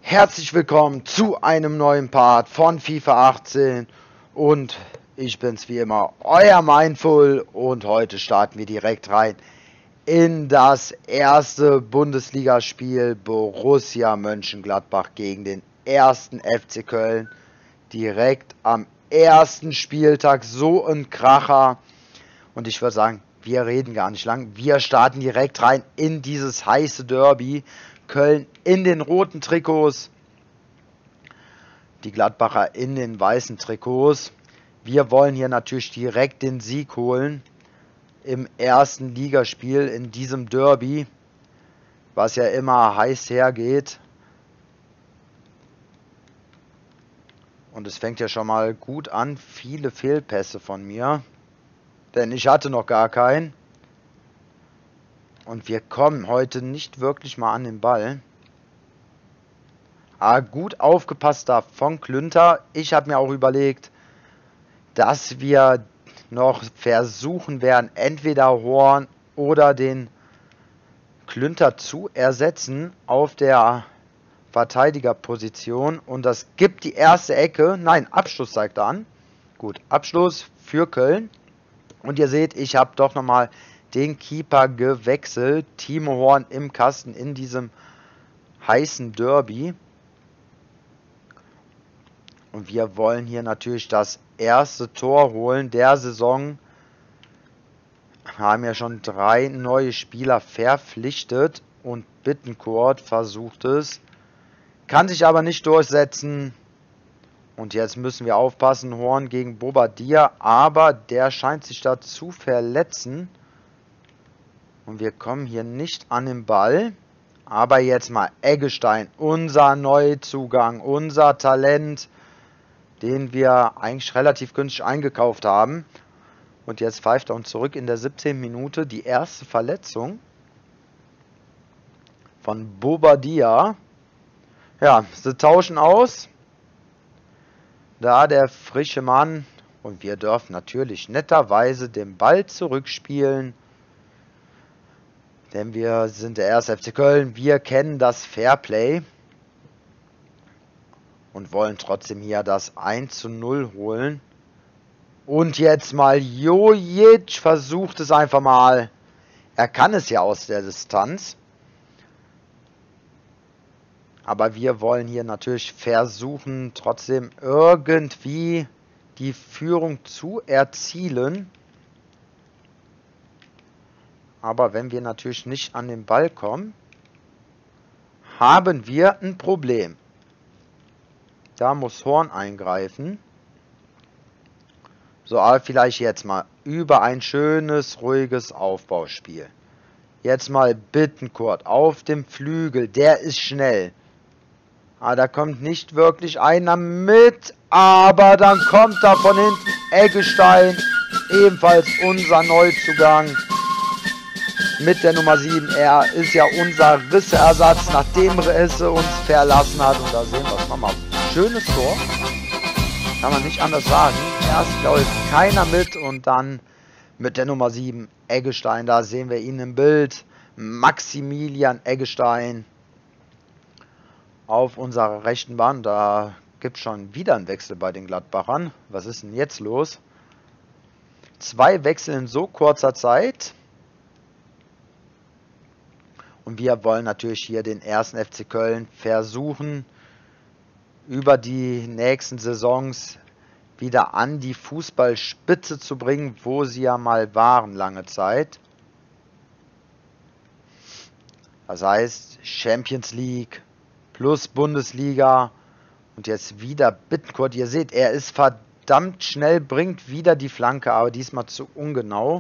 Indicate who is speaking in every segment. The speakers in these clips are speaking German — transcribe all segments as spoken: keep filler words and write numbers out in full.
Speaker 1: Herzlich willkommen zu einem neuen Part von FIFA achtzehn und ich bin's wie immer, euer Mindful, und heute starten wir direkt rein in das erste Bundesligaspiel Borussia Mönchengladbach gegen den ersten F C Köln. Direkt am ersten Spieltag, so ein Kracher, und ich würde sagen, wir reden gar nicht lang, wir starten direkt rein in dieses heiße Derby. Köln in den roten Trikots, die Gladbacher in den weißen Trikots. Wir wollen hier natürlich direkt den Sieg holen im ersten Ligaspiel in diesem Derby, was ja immer heiß hergeht. Und es fängt ja schon mal gut an. Viele Fehlpässe von mir, denn ich hatte noch gar keinen. Und wir kommen heute nicht wirklich mal an den Ball. Ah, gut aufgepasst da von Klünter. Ich habe mir auch überlegt, dass wir noch versuchen werden, entweder Horn oder den Klünter zu ersetzen auf der Verteidigerposition. Und das gibt die erste Ecke. Nein, Abschluss zeigt er an. Gut, Abschluss für Köln. Und ihr seht, ich habe doch nochmal den Keeper gewechselt. Timo Horn im Kasten in diesem heißen Derby. Und wir wollen hier natürlich das erste Tor holen der Saison. Wir haben ja schon drei neue Spieler verpflichtet und Bittencourt versucht es. Kann sich aber nicht durchsetzen. Und jetzt müssen wir aufpassen, Horn gegen Bobadilla, aber der scheint sich da zu verletzen. Und wir kommen hier nicht an den Ball. Aber jetzt mal Eggestein, unser Neuzugang, unser Talent, den wir eigentlich relativ günstig eingekauft haben. Und jetzt pfeift er uns zurück in der siebzehnten Minute. Die erste Verletzung von Bobadilla. Ja, sie tauschen aus. Da der frische Mann. Und wir dürfen natürlich netterweise den Ball zurückspielen. Denn wir sind der erste F C Köln. Wir kennen das Fairplay. Und wollen trotzdem hier das eins zu null holen. Und jetzt mal Jojic versucht es einfach mal. Er kann es ja aus der Distanz. Aber wir wollen hier natürlich versuchen, trotzdem irgendwie die Führung zu erzielen. Aber wenn wir natürlich nicht an den Ball kommen, haben wir ein Problem. Da muss Horn eingreifen. So, aber vielleicht jetzt mal über ein schönes, ruhiges Aufbauspiel. Jetzt mal Bittencourt auf dem Flügel. Der ist schnell. Ah, da kommt nicht wirklich einer mit. Aber dann kommt da von hinten Eggestein. Ebenfalls unser Neuzugang. Mit der Nummer sieben. Er ist ja unser Risseersatz, nachdem Risse uns verlassen hat. Und da sehen wir es nochmal. Schönes Tor. Kann man nicht anders sagen. Erst läuft keiner mit und dann mit der Nummer sieben Eggestein. Da sehen wir ihn im Bild. Maximilian Eggestein auf unserer rechten Bahn. Da gibt es schon wieder einen Wechsel bei den Gladbachern. Was ist denn jetzt los? Zwei Wechsel in so kurzer Zeit. Und wir wollen natürlich hier den ersten F C Köln versuchen, über die nächsten Saisons wieder an die Fußballspitze zu bringen, wo sie ja mal waren lange Zeit. Das heißt Champions League plus Bundesliga und jetzt wieder Bittencourt. Ihr seht, er ist verdammt schnell, bringt wieder die Flanke, aber diesmal zu ungenau.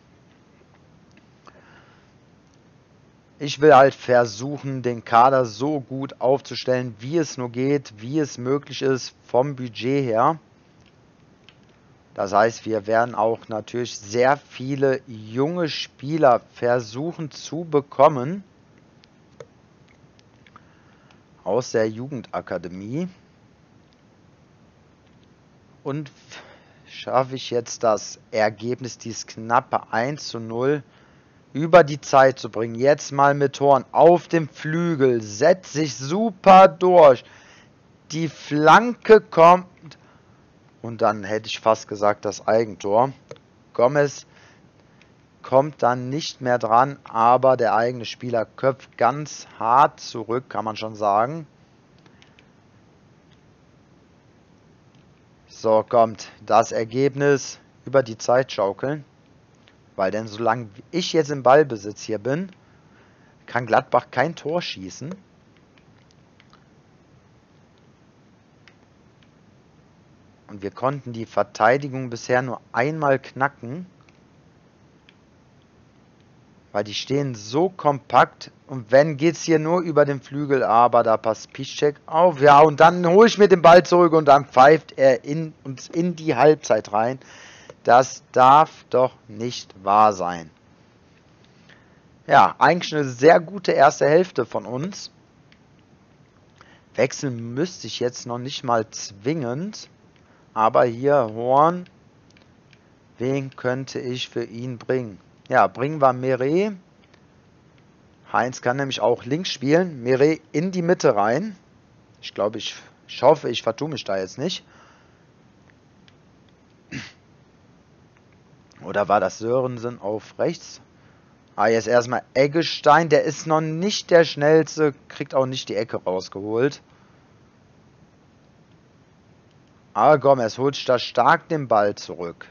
Speaker 1: Ich will halt versuchen, den Kader so gut aufzustellen, wie es nur geht, wie es möglich ist vom Budget her. Das heißt, wir werden auch natürlich sehr viele junge Spieler versuchen zu bekommen aus der Jugendakademie. Und schaffe ich jetzt das Ergebnis, dieses knappe eins zu null, über die Zeit zu bringen. Jetzt mal mit Horn auf dem Flügel, setzt sich super durch. Die Flanke kommt und dann hätte ich fast gesagt das Eigentor. Gomez kommt dann nicht mehr dran, aber der eigene Spieler köpft ganz hart zurück, kann man schon sagen. So, kommt das Ergebnis über die Zeit schaukeln. Weil denn solange ich jetzt im Ballbesitz hier bin, kann Gladbach kein Tor schießen. Und wir konnten die Verteidigung bisher nur einmal knacken. Weil die stehen so kompakt. Und wenn, geht es hier nur über den Flügel. Aber da passt Piszczek auf. Ja, und dann hole ich mir den Ball zurück. Und dann pfeift er in, uns in die Halbzeit rein. Das darf doch nicht wahr sein. Ja, eigentlich eine sehr gute erste Hälfte von uns. Wechseln müsste ich jetzt noch nicht mal zwingend. Aber hier Horn. Wen könnte ich für ihn bringen? Ja, bringen wir Meret. Heinz kann nämlich auch links spielen. Meret in die Mitte rein. Ich glaube, ich, ich hoffe, ich vertue mich da jetzt nicht. Oder war das Sörensen auf rechts? Ah, jetzt erstmal Eggestein. Der ist noch nicht der schnellste. Kriegt auch nicht die Ecke rausgeholt. Aber Gomez holt da stark den Ball zurück.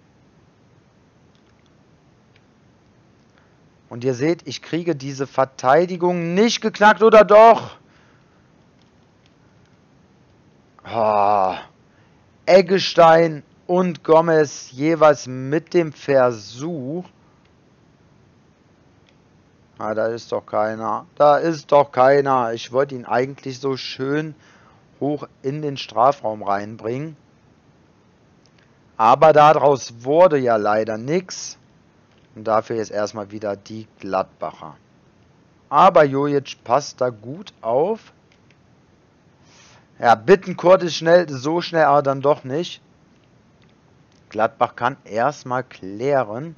Speaker 1: Und ihr seht, ich kriege diese Verteidigung nicht geknackt, oder doch? Oh. Eggestein und Gomez jeweils mit dem Versuch. Ah, da ist doch keiner. Da ist doch keiner. Ich wollte ihn eigentlich so schön hoch in den Strafraum reinbringen. Aber daraus wurde ja leider nichts. Und dafür jetzt erstmal wieder die Gladbacher. Aber Jojic passt da gut auf. Ja, Bittencourt ist schnell, so schnell aber dann doch nicht. Gladbach kann erstmal klären.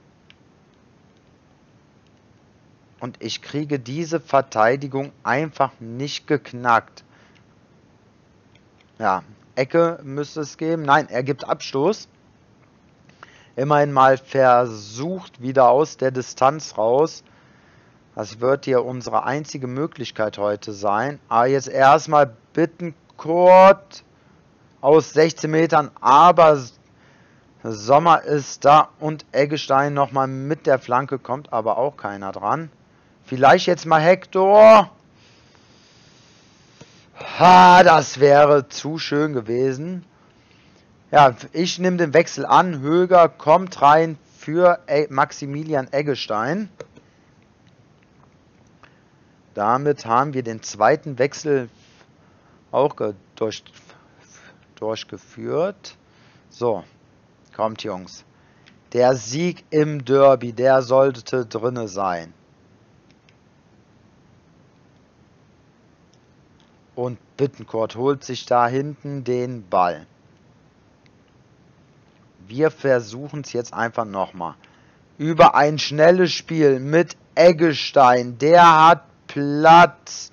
Speaker 1: Und ich kriege diese Verteidigung einfach nicht geknackt. Ja, Ecke müsste es geben. Nein, er gibt Abstoß. Immerhin mal versucht, wieder aus der Distanz raus. Das wird hier unsere einzige Möglichkeit heute sein. Aber jetzt erstmal Bittencourt aus sechzehn Metern. Aber Sommer ist da und Eggestein nochmal mit der Flanke. Kommt aber auch keiner dran. Vielleicht jetzt mal Hector. Ha, das wäre zu schön gewesen. Ja, ich nehme den Wechsel an. Höger kommt rein für Maximilian Eggestein. Damit haben wir den zweiten Wechsel auch durch, durchgeführt. So, kommt Jungs. Der Sieg im Derby, der sollte drinne sein. Und Bittencourt holt sich da hinten den Ball. Wir versuchen es jetzt einfach nochmal. Über ein schnelles Spiel mit Eggestein. Der hat Platz.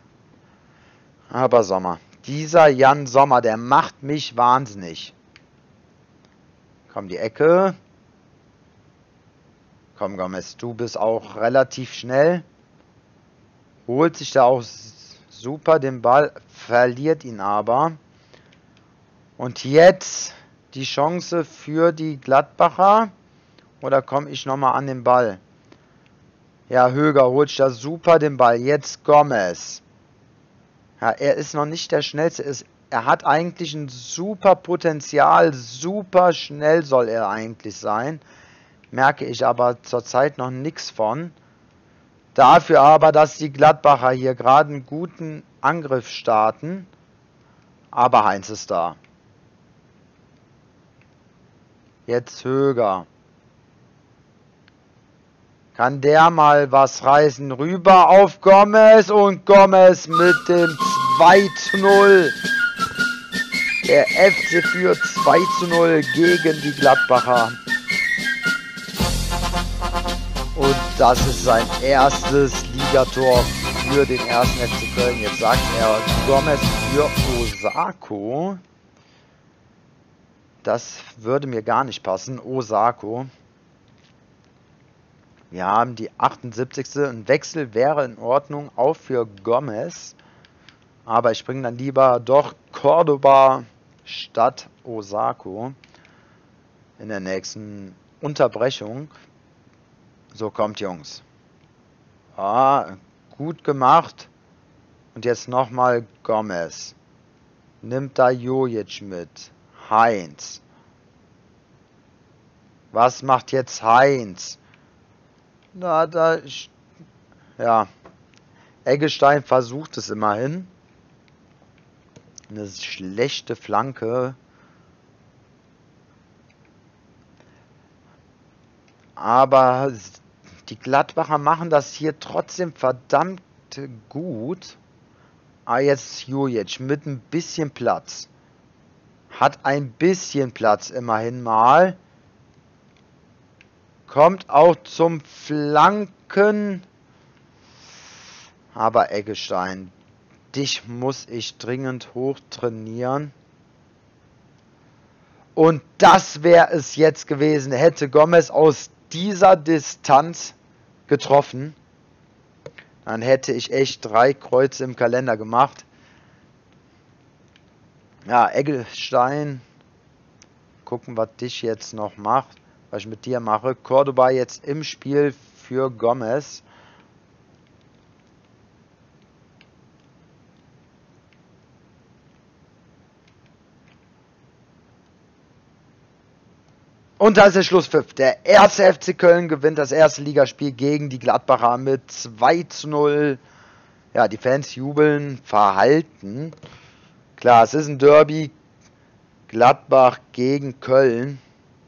Speaker 1: Aber Sommer. Dieser Jan Sommer, der macht mich wahnsinnig. Komm, die Ecke. Komm, Gomez, du bist auch relativ schnell. Holt sich da auch super den Ball. Verliert ihn aber. Und jetzt die Chance für die Gladbacher. Oder komme ich nochmal an den Ball? Ja, Höger holt sich da super den Ball. Jetzt Gomez. Ja, er ist noch nicht der Schnellste. Ist, er hat eigentlich ein super Potenzial. Super schnell soll er eigentlich sein. Merke ich aber zurzeit noch nichts von. Dafür aber, dass die Gladbacher hier gerade einen guten Angriff starten. Aber Heinz ist da. Jetzt Höger. Kann der mal was reißen? Rüber auf Gomez und Gomez mit dem zwei zu null. Der F C führt zwei zu null gegen die Gladbacher. Und das ist sein erstes Ligator für den ersten F C Köln. Jetzt sagt er Gomez für Osako. Das würde mir gar nicht passen. Osako. Wir haben die achtundsiebzigste Ein Wechsel wäre in Ordnung, auch für Gomez. Aber ich bringe dann lieber doch Cordoba statt Osako in der nächsten Unterbrechung. So, kommt Jungs. Ah, gut gemacht. Und jetzt nochmal Gomez. Nimmt da Jojic mit. Heinz. Was macht jetzt Heinz? Na, da... Ja. Eggestein versucht es immerhin. Eine schlechte Flanke. Aber die Gladbacher machen das hier trotzdem verdammt gut. Ah, jetzt Jojic mit ein bisschen Platz. Hat ein bisschen Platz immerhin mal. Kommt auch zum Flanken. Aber Eggestein, dich muss ich dringend hochtrainieren. Und das wäre es jetzt gewesen, hätte Gomez aus dieser Distanz getroffen. Dann hätte ich echt drei Kreuze im Kalender gemacht. Ja, Eggestein. Gucken, was dich jetzt noch macht. Was ich mit dir mache. Cordoba jetzt im Spiel für Gomez. Und da ist der Schlusspfiff. Der erste F C Köln gewinnt das erste Ligaspiel gegen die Gladbacher mit zwei zu null. Ja, die Fans jubeln verhalten. Klar, es ist ein Derby. Gladbach gegen Köln.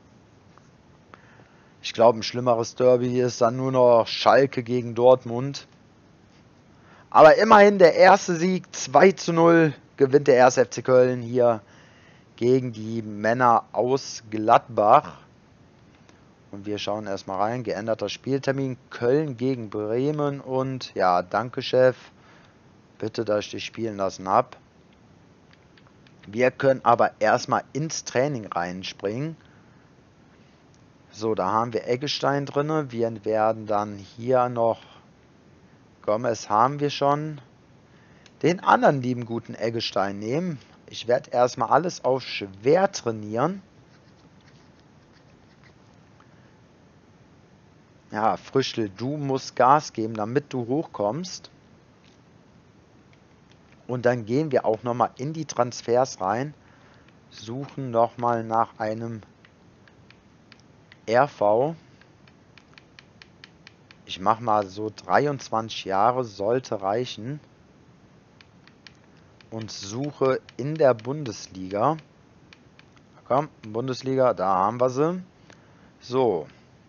Speaker 1: Ich glaube, ein schlimmeres Derby ist dann nur noch Schalke gegen Dortmund. Aber immerhin der erste Sieg. zwei zu null gewinnt der erste F C Köln hier gegen die Männer aus Gladbach. Und wir schauen erstmal rein. Geänderter Spieltermin. Köln gegen Bremen. Und ja, danke Chef. Bitte, dass ich dich spielen lassen habe. Wir können aber erstmal ins Training reinspringen. So, da haben wir Eggestein drin. Wir werden dann hier noch... Gomez haben wir schon. Den anderen lieben guten Eggestein nehmen. Ich werde erstmal alles auf schwer trainieren. Ja, Früchtel, du musst Gas geben, damit du hochkommst. Und dann gehen wir auch nochmal in die Transfers rein. Suchen nochmal nach einem R V. Ich mache mal so dreiundzwanzig Jahre, sollte reichen. Und suche in der Bundesliga. Komm, Bundesliga, da haben wir sie. So.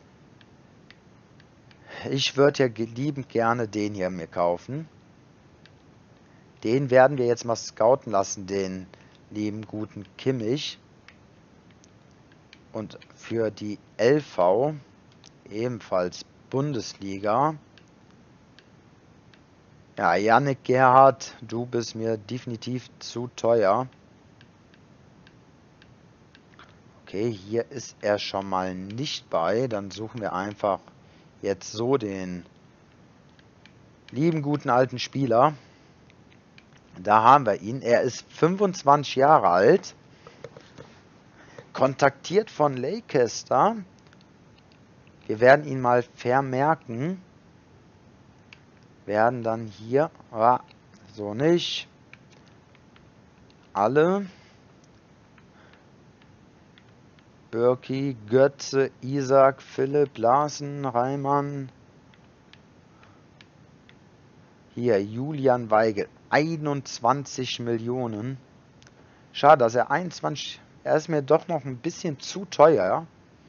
Speaker 1: Ich würde ja liebend gerne den hier mir kaufen. Den werden wir jetzt mal scouten lassen, den lieben guten Kimmich. Und für die L V ebenfalls Bundesliga. Ja, Yannick Gerhardt, du bist mir definitiv zu teuer. Okay, hier ist er schon mal nicht bei. Dann suchen wir einfach jetzt so den lieben guten alten Spieler. Da haben wir ihn. Er ist fünfundzwanzig Jahre alt. Kontaktiert von Leicester. Wir werden ihn mal vermerken. Werden dann hier, ah, so nicht, alle, Birki, Götze, Isaac, Philipp, Larsen, Reimann, hier Julian Weigel, einundzwanzig Millionen. Schade, dass er einundzwanzig, er ist mir doch noch ein bisschen zu teuer, ja?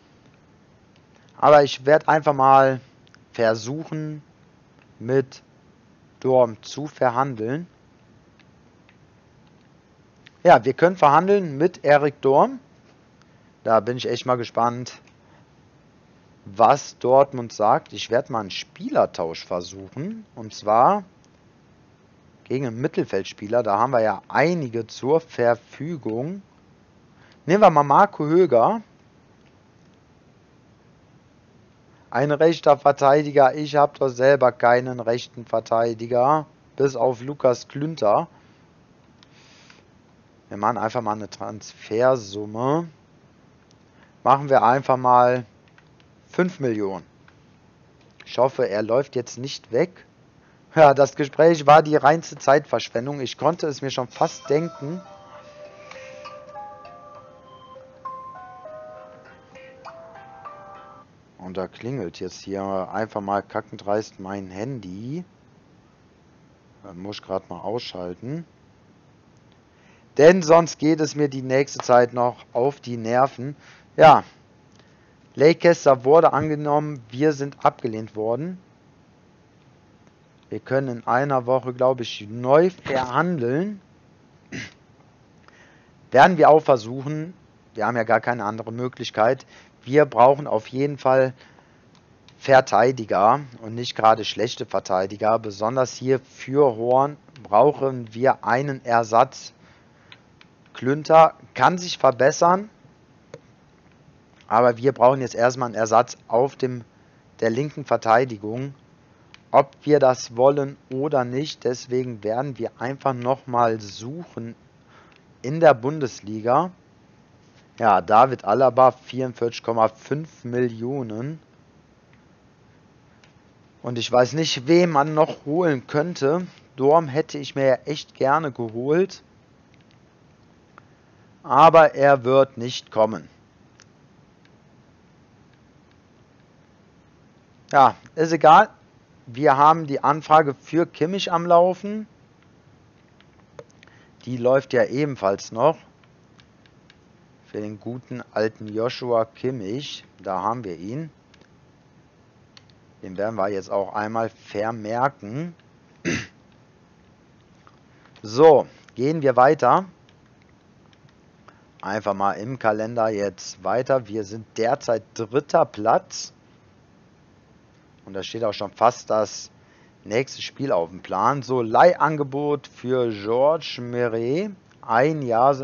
Speaker 1: Aber ich werde einfach mal versuchen, mit Dorm zu verhandeln. Ja, wir können verhandeln mit Erik Dorm. Da bin ich echt mal gespannt, was Dortmund sagt. Ich werde mal einen Spielertausch versuchen. Und zwar gegen einen Mittelfeldspieler. Da haben wir ja einige zur Verfügung. Nehmen wir mal Marco Höger. Ein rechter Verteidiger. Ich habe doch selber keinen rechten Verteidiger. Bis auf Lukas Klünter. Wir machen einfach mal eine Transfersumme. Machen wir einfach mal fünf Millionen. Ich hoffe, er läuft jetzt nicht weg. Ja, das Gespräch war die reinste Zeitverschwendung. Ich konnte es mir schon fast denken. Und da klingelt jetzt hier einfach mal kackendreist mein Handy. Das muss ich gerade mal ausschalten. Denn sonst geht es mir die nächste Zeit noch auf die Nerven. Ja, Leicester wurde angenommen. Wir sind abgelehnt worden. Wir können in einer Woche, glaube ich, neu verhandeln. Werden wir auch versuchen. Wir haben ja gar keine andere Möglichkeit. Wir brauchen auf jeden Fall Verteidiger und nicht gerade schlechte Verteidiger. Besonders hier für Horn brauchen wir einen Ersatz. Klünter kann sich verbessern. Aber wir brauchen jetzt erstmal einen Ersatz auf dem, der linken Verteidigung. Ob wir das wollen oder nicht. Deswegen werden wir einfach nochmal suchen in der Bundesliga. Ja, David Alaba, vierundvierzig Komma fünf Millionen. Und ich weiß nicht, wen man noch holen könnte. Dorm hätte ich mir ja echt gerne geholt. Aber er wird nicht kommen. Ja, ist egal. Wir haben die Anfrage für Kimmich am Laufen. Die läuft ja ebenfalls noch. Für den guten alten Joshua Kimmich. Da haben wir ihn. Den werden wir jetzt auch einmal vermerken. So, gehen wir weiter. Einfach mal im Kalender jetzt weiter. Wir sind derzeit dritter Platz. Und da steht auch schon fast das nächste Spiel auf dem Plan. So, Leihangebot für Georges Meret. Ein Jahr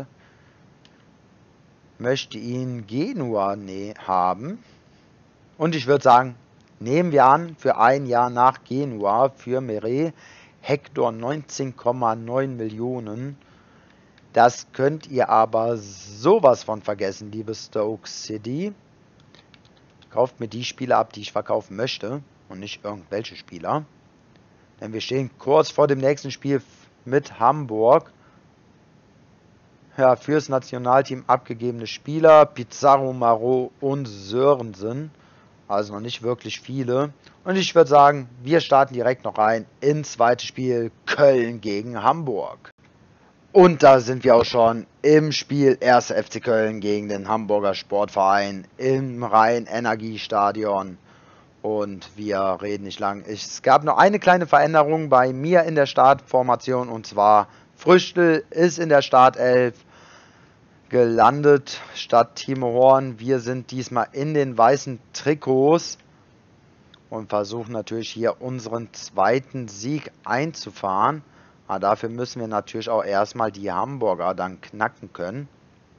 Speaker 1: möchte ihn Genua ne haben. Und ich würde sagen, nehmen wir an, für ein Jahr nach Genua für Meret. Hector neunzehn Komma neun Millionen. Das könnt ihr aber sowas von vergessen, liebe Stoke City. Kauft mir die Spieler ab, die ich verkaufen möchte und nicht irgendwelche Spieler. Denn wir stehen kurz vor dem nächsten Spiel mit Hamburg. Ja, fürs Nationalteam abgegebene Spieler, Pizarro, Marot und Sörensen. Also noch nicht wirklich viele. Und ich würde sagen, wir starten direkt noch rein ins zweite Spiel Köln gegen Hamburg. Und da sind wir auch schon im Spiel erster F C Köln gegen den Hamburger Sportverein im Rhein-Energiestadion. Und wir reden nicht lang. Es gab noch eine kleine Veränderung bei mir in der Startformation. Und zwar Früchtl ist in der Startelf gelandet statt Timo Horn. Wir sind diesmal in den weißen Trikots und versuchen natürlich hier unseren zweiten Sieg einzufahren. Aber dafür müssen wir natürlich auch erstmal die Hamburger dann knacken können.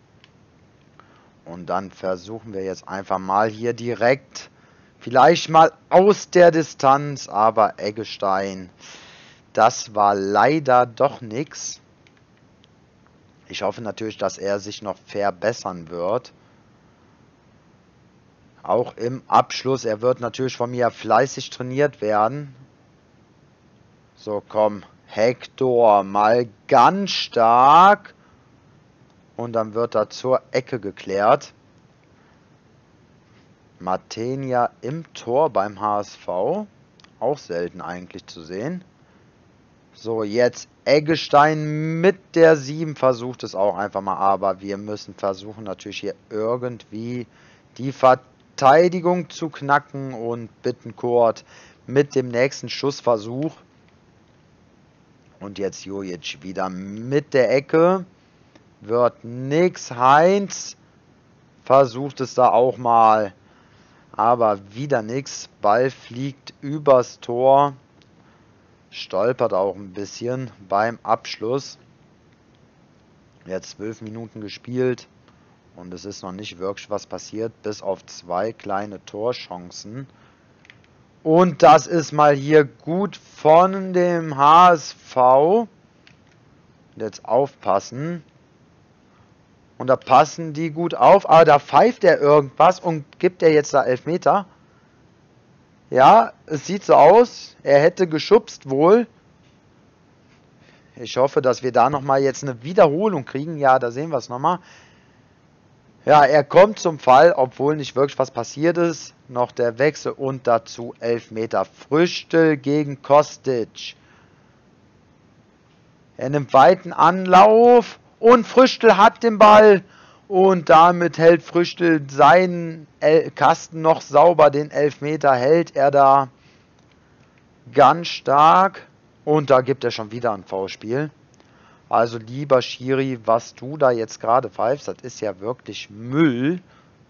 Speaker 1: Und dann versuchen wir jetzt einfach mal hier direkt, vielleicht mal aus der Distanz, aber Eggestein, das war leider doch nichts. Ich hoffe natürlich, dass er sich noch verbessern wird. Auch im Abschluss, er wird natürlich von mir fleißig trainiert werden. So, komm. Hector mal ganz stark. Und dann wird er zur Ecke geklärt. Matenia im Tor beim H S V. Auch selten eigentlich zu sehen. So, jetzt Eggestein mit der sieben versucht es auch einfach mal. Aber wir müssen versuchen natürlich hier irgendwie die Verteidigung zu knacken. Und Bittencourt mit dem nächsten Schussversuch. Und jetzt Jojic wieder mit der Ecke. Wird nix. Heinz versucht es da auch mal. Aber wieder nichts. Ball fliegt übers Tor. Stolpert auch ein bisschen beim Abschluss. Jetzt zwölf Minuten gespielt. Und es ist noch nicht wirklich was passiert. Bis auf zwei kleine Torchancen. Und das ist mal hier gut von dem H S V. Jetzt aufpassen. Und da passen die gut auf. Aber da pfeift er irgendwas und gibt er jetzt da Elfmeter. Ja, es sieht so aus. Er hätte geschubst wohl. Ich hoffe, dass wir da nochmal jetzt eine Wiederholung kriegen. Ja, da sehen wir es nochmal. Ja, er kommt zum Fall, obwohl nicht wirklich was passiert ist. Noch der Wechsel und dazu Elfmeter. Früchtel gegen Kostic. Er nimmt weiten Anlauf und Früchtel hat den Ball. Und damit hält Früchtel seinen El- Kasten noch sauber. Den Elfmeter hält er da ganz stark. Und da gibt er schon wieder ein Foulspiel. Also lieber Schiri, was du da jetzt gerade pfeifst, das ist ja wirklich Müll.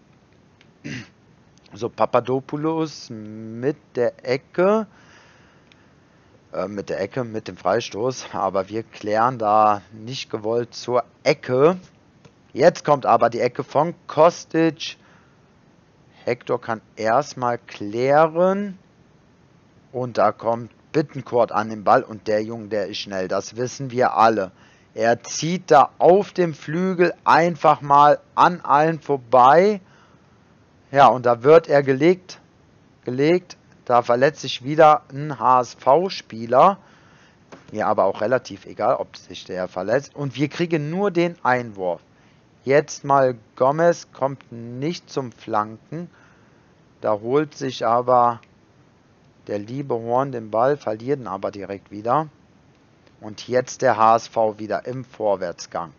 Speaker 1: So, Papadopoulos mit der Ecke. Äh, mit der Ecke, mit dem Freistoß. Aber wir klären da nicht gewollt zur Ecke. Jetzt kommt aber die Ecke von Kostic. Hector kann erstmal klären. Und da kommt Bittencourt an den Ball. Und der Junge, der ist schnell. Das wissen wir alle. Er zieht da auf dem Flügel einfach mal an allen vorbei. Ja, und da wird er gelegt. Gelegt. Da verletzt sich wieder ein H S V-Spieler. Mir aber auch relativ egal, ob sich der verletzt. Und wir kriegen nur den Einwurf. Jetzt mal Gomez, kommt nicht zum Flanken. Da holt sich aber der liebe Horn den Ball, verliert ihn aber direkt wieder. Und jetzt der H S V wieder im Vorwärtsgang.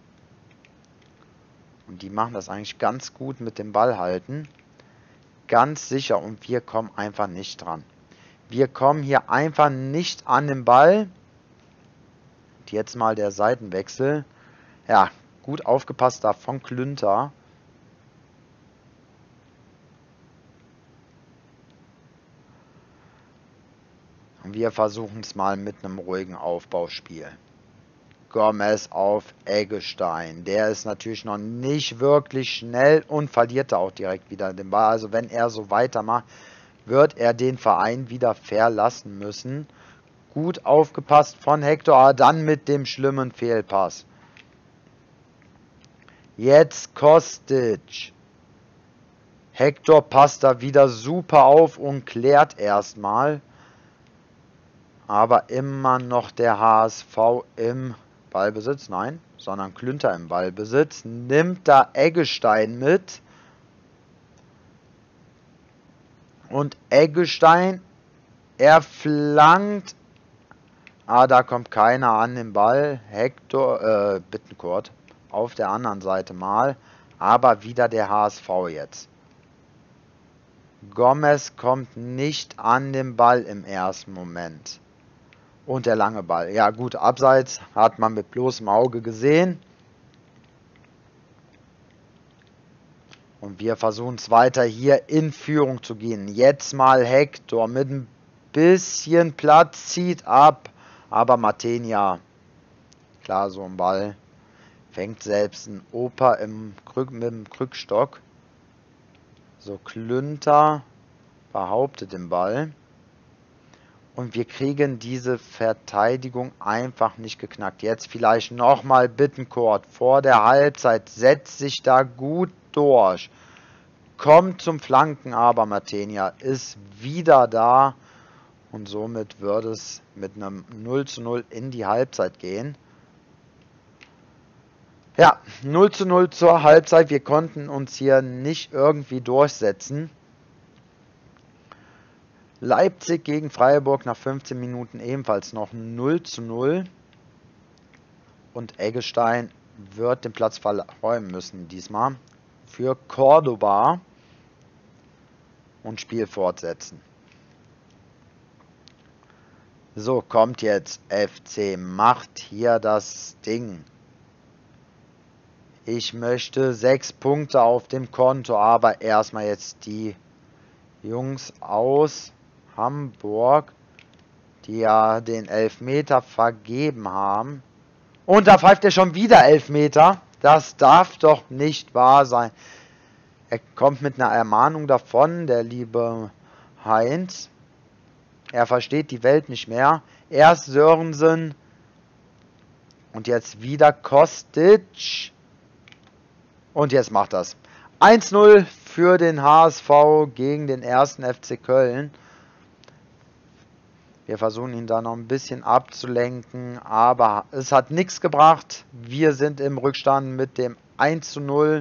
Speaker 1: Und die machen das eigentlich ganz gut mit dem Ball halten. Ganz sicher. Und wir kommen einfach nicht dran. Wir kommen hier einfach nicht an den Ball. Und jetzt mal der Seitenwechsel. Ja, gut aufgepasst da von Klünter. Wir versuchen es mal mit einem ruhigen Aufbauspiel. Gomez auf Eggestein. Der ist natürlich noch nicht wirklich schnell und verliert da auch direkt wieder den Ball. Also wenn er so weitermacht, wird er den Verein wieder verlassen müssen. Gut aufgepasst von Hector, aber dann mit dem schlimmen Fehlpass. Jetzt Kostic. Hector passt da wieder super auf und klärt erstmal. Aber immer noch der H S V im Ballbesitz. Nein, sondern Klünter im Ballbesitz. Nimmt da Eggestein mit. Und Eggestein, er flankt. Ah, da kommt keiner an den Ball. Hector, äh, Bittencourt auf der anderen Seite mal. Aber wieder der H S V jetzt. Gomez kommt nicht an den Ball im ersten Moment. Und der lange Ball. Ja gut, abseits hat man mit bloßem Auge gesehen. Und wir versuchen es weiter hier in Führung zu gehen. Jetzt mal Hector mit ein bisschen Platz, zieht ab. Aber Matenia, klar, so ein Ball, fängt selbst ein Opa im Krück, mit dem Krückstock. So, Klünter behauptet den Ball. Und wir kriegen diese Verteidigung einfach nicht geknackt. Jetzt vielleicht nochmal Bittencourt vor der Halbzeit. Setzt sich da gut durch. Kommt zum Flanken, aber Matenia ist wieder da. Und somit würde es mit einem null zu null in die Halbzeit gehen. Ja, null zu null zur Halbzeit. Wir konnten uns hier nicht irgendwie durchsetzen. Leipzig gegen Freiburg nach fünfzehn Minuten ebenfalls noch null zu null. Und Eggestein wird den Platz verräumen müssen diesmal für Cordoba und Spiel fortsetzen. So, kommt jetzt F C, macht hier das Ding. Ich möchte sechs Punkte auf dem Konto, aber erstmal jetzt die Jungs aus Hamburg, die ja den Elfmeter vergeben haben. Und da pfeift er schon wieder Elfmeter. Das darf doch nicht wahr sein. Er kommt mit einer Ermahnung davon, der liebe Heinz. Er versteht die Welt nicht mehr. Erst Sörensen und jetzt wieder Kostic. Und jetzt macht das. eins null für den H S V gegen den ersten F C Köln. Wir versuchen ihn da noch ein bisschen abzulenken, aber es hat nichts gebracht. Wir sind im Rückstand mit dem eins zu null.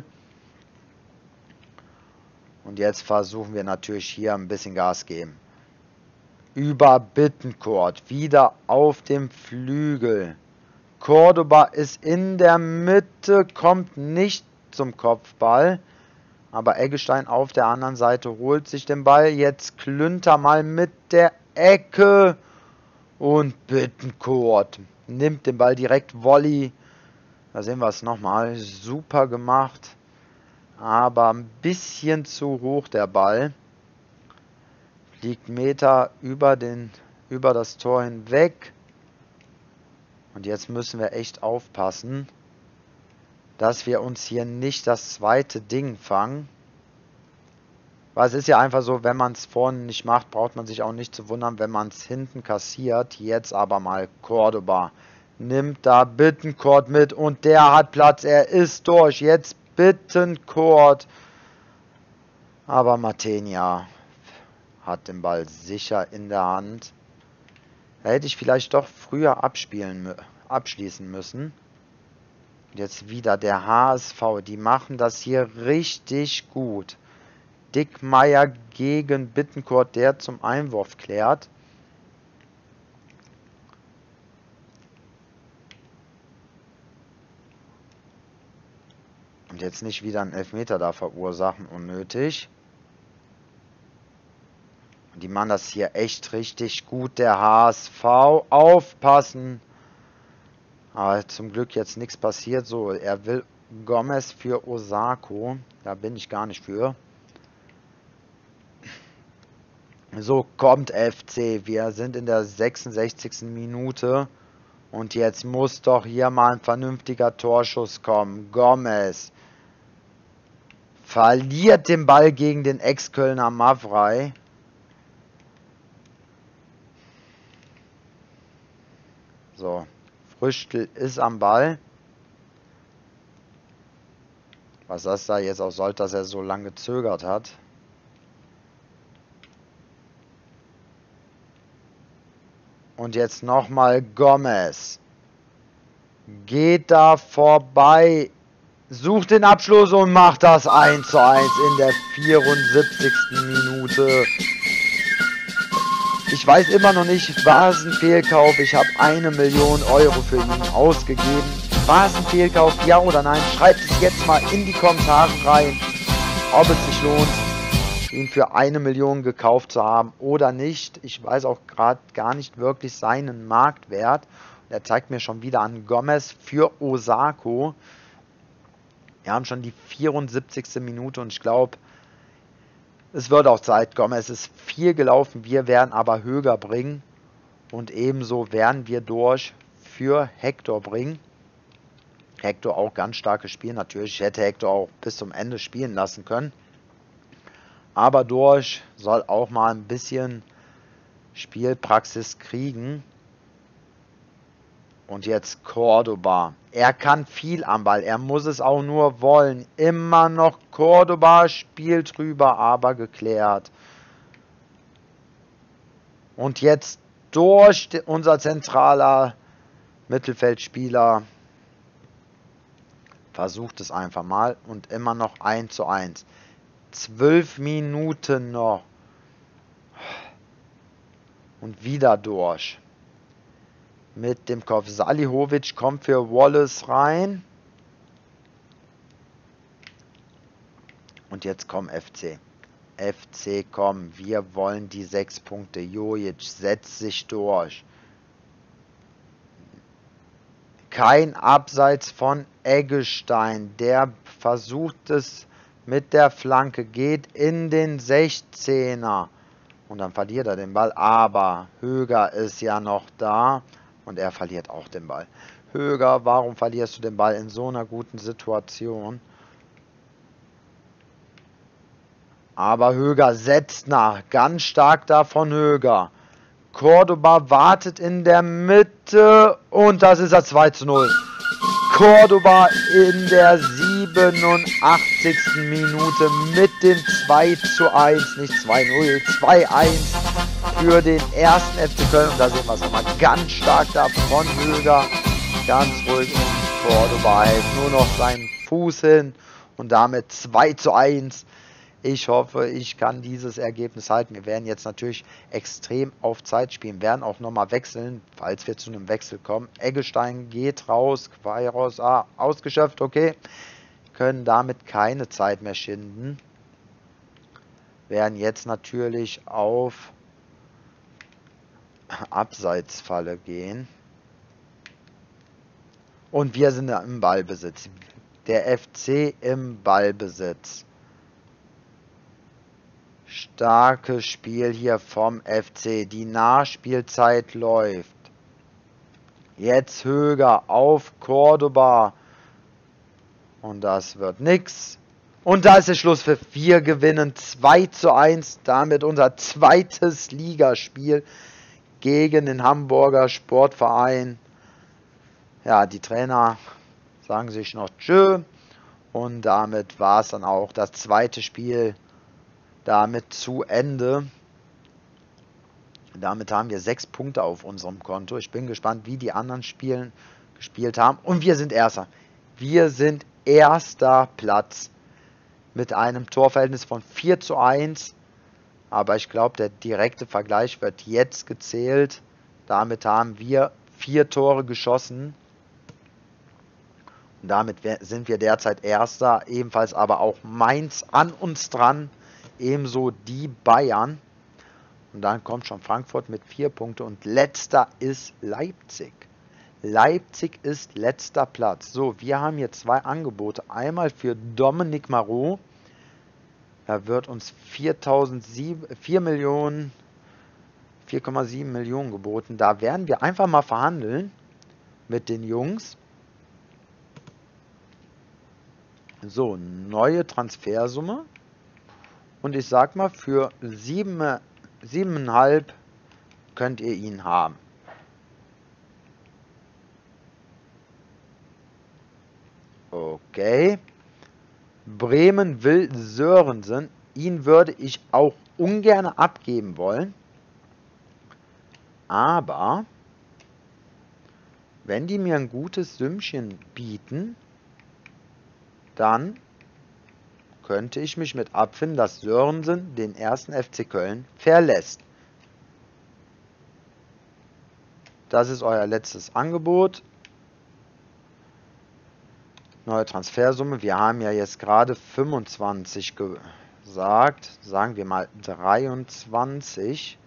Speaker 1: Und jetzt versuchen wir natürlich hier ein bisschen Gas geben. Über Bittencourt, wieder auf dem Flügel. Cordoba ist in der Mitte, kommt nicht zum Kopfball. Aber Eggestein auf der anderen Seite holt sich den Ball. Jetzt Klünter mal mit der Ecke. Und Bittencourt nimmt den Ball direkt Volley. Da sehen wir es nochmal. Super gemacht. Aber ein bisschen zu hoch der Ball. Fliegt Meter über, den, über das Tor hinweg. Und jetzt müssen wir echt aufpassen, dass wir uns hier nicht das zweite Ding fangen. Weil es ist ja einfach so, wenn man es vorne nicht macht, braucht man sich auch nicht zu wundern, wenn man es hinten kassiert. Jetzt aber mal Cordoba. Nimmt da Bittencourt mit und der hat Platz. Er ist durch. Jetzt Bittencourt. Aber Matenia hat den Ball sicher in der Hand. Da hätte ich vielleicht doch früher abspielen, abschließen müssen. Jetzt wieder der H S V. Die machen das hier richtig gut. Dickmeyer gegen Bittencourt, der zum Einwurf klärt. Und jetzt nicht wieder einen Elfmeter da verursachen, unnötig. Und die machen das hier echt richtig gut, der H S V. Aufpassen. Aber zum Glück jetzt nichts passiert. So, er will Gomez für Osako. Da bin ich gar nicht für. So, kommt F C. Wir sind in der sechsundsechzigsten Minute. Und jetzt muss doch hier mal ein vernünftiger Torschuss kommen. Gomez verliert den Ball gegen den Ex-Kölner Mavrei. So, Früchtl ist am Ball. Was das da jetzt auch soll, dass er so lange gezögert hat. Und jetzt nochmal Gomez. Geht da vorbei. Sucht den Abschluss und macht das eins zu eins in der vierundsiebzigsten Minute. Ich weiß immer noch nicht, war es ein Fehlkauf? Ich habe eine Million Euro für ihn ausgegeben. War es ein Fehlkauf? Ja oder nein? Schreibt es jetzt mal in die Kommentare rein, ob es sich lohnt, ihn für eine Million gekauft zu haben oder nicht. Ich weiß auch gerade gar nicht wirklich seinen Marktwert. Er zeigt mir schon wieder an Gomez für Osako. Wir haben schon die vierundsiebzigste Minute und ich glaube, es wird auch Zeit. Gomez ist viel gelaufen. Wir werden aber Höger bringen. Und ebenso werden wir durch für Hector bringen. Hector auch ganz starkes Spiel natürlich. Ich hätte Hector auch bis zum Ende spielen lassen können. Aber durch soll auch mal ein bisschen Spielpraxis kriegen. Und jetzt Cordoba. Er kann viel am Ball. Er muss es auch nur wollen. Immer noch Cordoba. Spielt drüber, aber geklärt. Und jetzt durch unser zentraler Mittelfeldspieler. Versucht es einfach mal. Und immer noch eins zu eins. Zwölf Minuten noch. Und wieder durch. Mit dem Kopf. Salihovic kommt für Wallace rein. Und jetzt kommt F C. F C, komm. Wir wollen die sechs Punkte. Jojic setzt sich durch. Kein Abseits von Eggestein. Der versucht es mit der Flanke, geht in den sechzehner. Und dann verliert er den Ball. Aber Höger ist ja noch da. Und er verliert auch den Ball. Höger, warum verlierst du den Ball in so einer guten Situation? Aber Höger setzt nach. Ganz stark da von Höger. Cordoba wartet in der Mitte. Und das ist das zwei zu null. Cordoba in der siebenundachtzigsten Minute mit dem zwei zu eins, nicht zwei null, zwei eins für den ersten F C Köln. Und da sehen wir es nochmal ganz stark da von Höger. Ganz ruhig und Cordoba hält nur noch seinen Fuß hin und damit zwei zu eins. Ich hoffe, ich kann dieses Ergebnis halten. Wir werden jetzt natürlich extrem auf Zeit spielen, werden auch nochmal wechseln, falls wir zu einem Wechsel kommen. Eggestein geht raus, Queiroz, ah, ausgeschöpft, okay. Können damit keine Zeit mehr schinden. Werden jetzt natürlich auf Abseitsfalle gehen. Und wir sind im Ballbesitz. Der F C im Ballbesitz. Starkes Spiel hier vom F C. Die Nachspielzeit läuft. Jetzt Höger auf Cordoba. Und das wird nix. Und da ist der Schlusspfiff. Wir gewinnen zwei zu eins. Damit unser zweites Ligaspiel gegen den Hamburger Sportverein. Ja, die Trainer sagen sich noch tschö. Und damit war es dann auch das zweite Spiel damit zu Ende. Damit haben wir sechs Punkte auf unserem Konto. Ich bin gespannt, wie die anderen Spielen gespielt haben. Und wir sind Erster. Wir sind erster Platz mit einem Torverhältnis von vier zu eins. Aber ich glaube, der direkte Vergleich wird jetzt gezählt. Damit haben wir vier Tore geschossen. Und damit sind wir derzeit Erster. Ebenfalls aber auch Mainz an uns dran. Ebenso die Bayern. Und dann kommt schon Frankfurt mit vier Punkten. Und letzter ist Leipzig. Leipzig ist letzter Platz. So, wir haben hier zwei Angebote. Einmal für Dominic Marot. Da wird uns vier Millionen, vier Komma sieben Millionen geboten. Da werden wir einfach mal verhandeln mit den Jungs. So, neue Transfersumme. Und ich sag mal, für sieben, siebeneinhalb könnt ihr ihn haben. Okay. Bremen will Sörensen. Ihn würde ich auch ungern abgeben wollen. Aber wenn die mir ein gutes Sümmchen bieten, dann könnte ich mich mit abfinden, dass Sörensen den ersten F C Köln verlässt. Das ist euer letztes Angebot. Neue Transfersumme. Wir haben ja jetzt gerade fünfundzwanzig gesagt. Sagen wir mal dreiundzwanzig.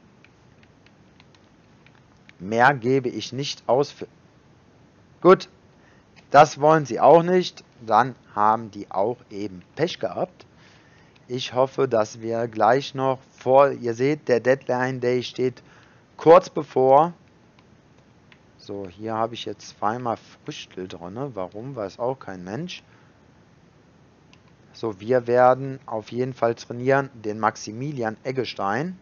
Speaker 1: Mehr gebe ich nicht aus. Für Gut. Das wollen sie auch nicht. Dann haben die auch eben Pech gehabt. Ich hoffe, dass wir gleich noch vor... Ihr seht, der Deadline Day steht kurz bevor. So, hier habe ich jetzt zweimal Früchtel drin. Warum? Weiß auch kein Mensch. So, wir werden auf jeden Fall trainieren den Maximilian Eggestein.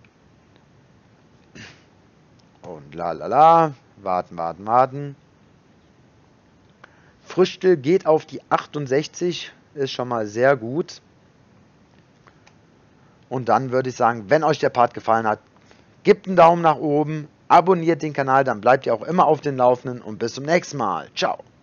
Speaker 1: Und la la la. Warten, warten, warten. Früchtel geht auf die achtundsechzig, ist schon mal sehr gut. Und dann würde ich sagen, wenn euch der Part gefallen hat, gebt einen Daumen nach oben, abonniert den Kanal, dann bleibt ihr auch immer auf den Laufenden und bis zum nächsten Mal. Ciao.